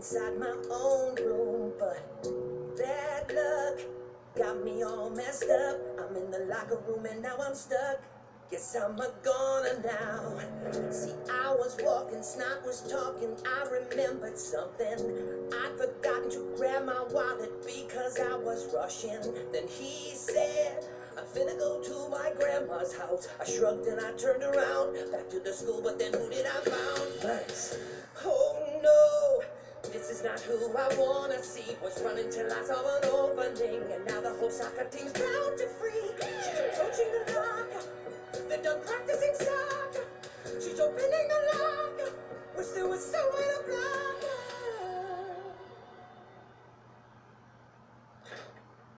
inside my own room, but bad luck got me all messed up. I'm in the locker room and now I'm stuck. Guess I'm a goner now. See, I was walking, Snot was talking, I remembered something. I'd forgotten to grab my wallet because I was rushing. Then he said, I'm finna go to my grandma's house. I shrugged and I turned around, back to the school, but then who did I found? Thanks. Oh no, this is not who I wanna see. Was running till I saw an opening, and now the whole soccer team's bound to freak. She's approaching the locker, they're done practicing soccer. She's opening the locker, wish there was someone to block her.